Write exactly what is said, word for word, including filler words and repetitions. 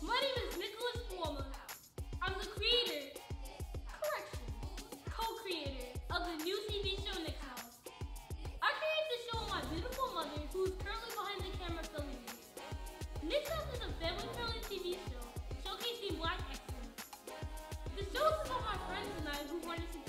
My name is Nicholas Palmer. I'm the creator, correction, co-creator of the new T V show Nick's House. I created the show with my beautiful mother, who is currently behind the camera filming me. Nick's House is a family-friendly T V show showcasing Black excellence. The show is about my friends and I who wanted to